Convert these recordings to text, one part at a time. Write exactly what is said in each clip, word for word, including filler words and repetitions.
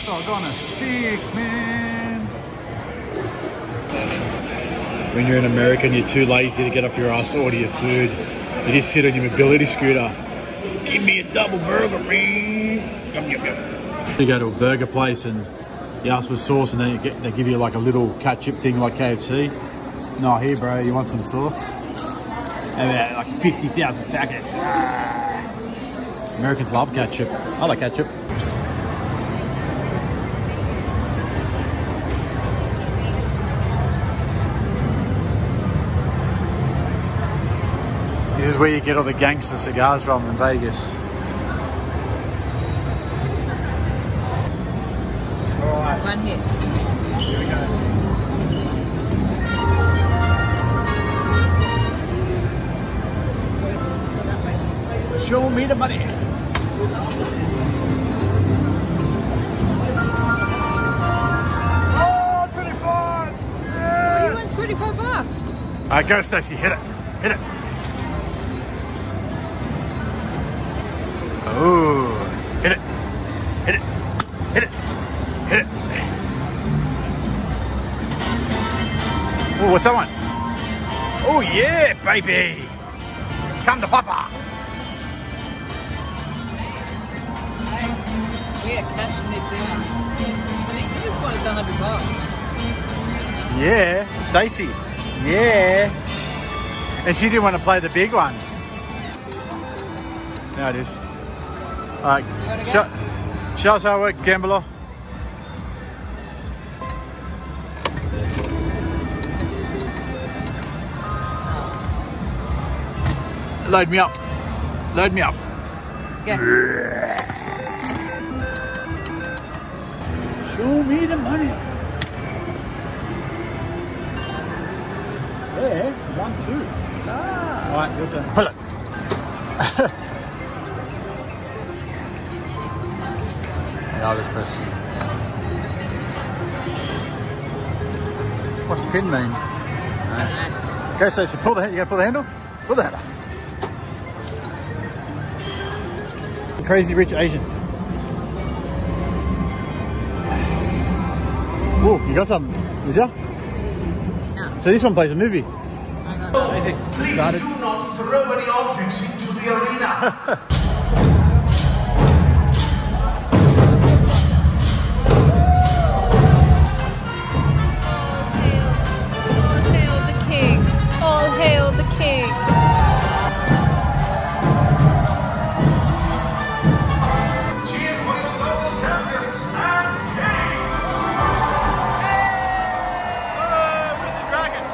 dog on a stick, man. When you're in America and you're too lazy to get off your ass to order your food, you just sit on your mobility scooter. Give me a double burger, man. Yum, yum, yum. You go to a burger place and you ask for sauce and then you get, they give you like a little ketchup thing like K F C. No, here, bro, you want some sauce? And they're like fifty thousand packets. Ah. Americans love ketchup. I like ketchup. This is where you get all the gangster cigars from in Vegas. Alright. One hit. Here we go. Show me the money. Oh, twenty-five! Yes! Oh, you won twenty-five bucks. Alright, go Stacey, hit it. Hit it. Oh, hit it, hit it, hit it, hit it. Oh, what's that one? Oh yeah, baby. Come to Papa. We are cashing this in. I think this one is a hundred bucks. Yeah, Stacey. Yeah. And she didn't want to play the big one. Now it is. All right, show, show us how it works, gambler. Load me up. Load me up. Yeah. Show me the money. There, one, two. Ah. All right, your turn. Pull it. I'll just press. What's pin mean? No. Okay, Stacey, pull the handle. You gotta pull the handle? Pull the handle. Crazy Rich Asians. Oh, you got something, did ya? No. So this one plays a movie. Stacey, please do not throw any objects into the arena. All hail the king. Cheers for your local champions and king! Oh, with the dragon.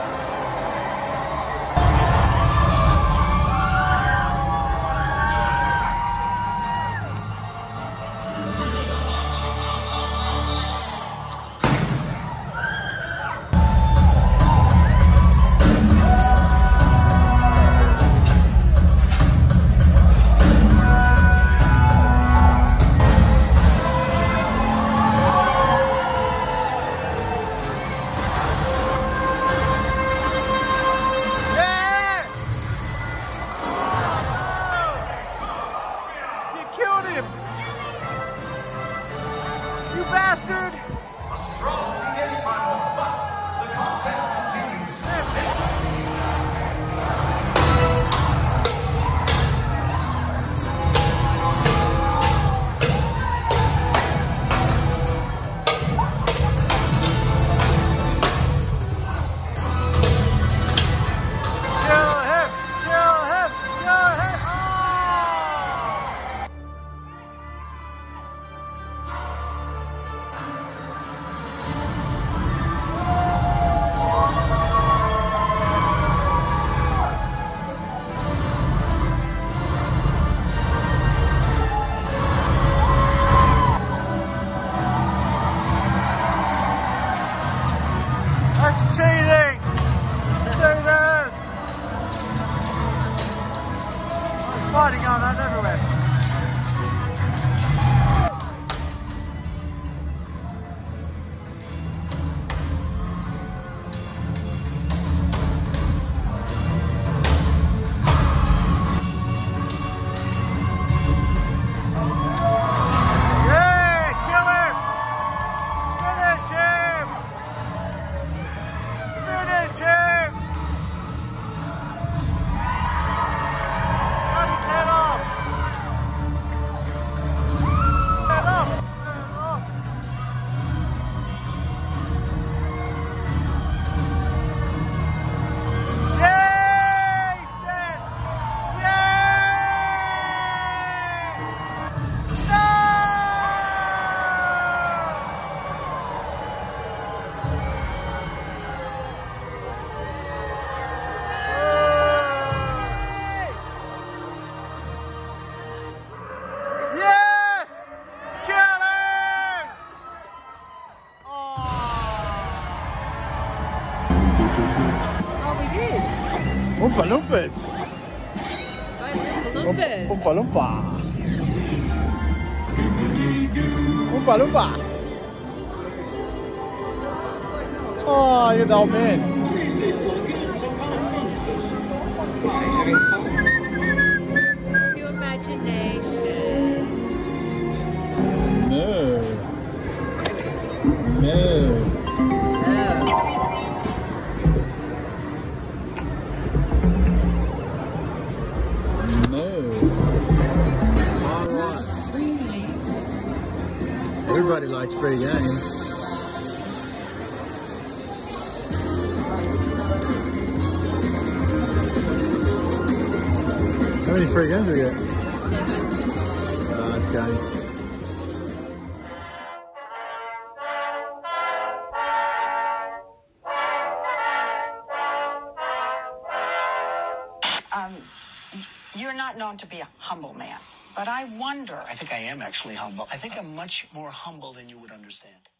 Bastard! A strong beginning, Michael, but the contest continues. Kill him! Kill him! Kill him! That's cheating! Cheaters! There's fighting going on everywhere. Yeah! Kill him! Oompa Loompas. Oompa Loompa. Oompa Loompa. Oompa Loompa. Oh, you're the old man. Your imagination. No. No. Everybody likes free games. How many free games do we get? Uh, okay. Um, you're not known to be a humble man, but I wonder. I think I am actually humble. I think I'm much more humble than you would understand.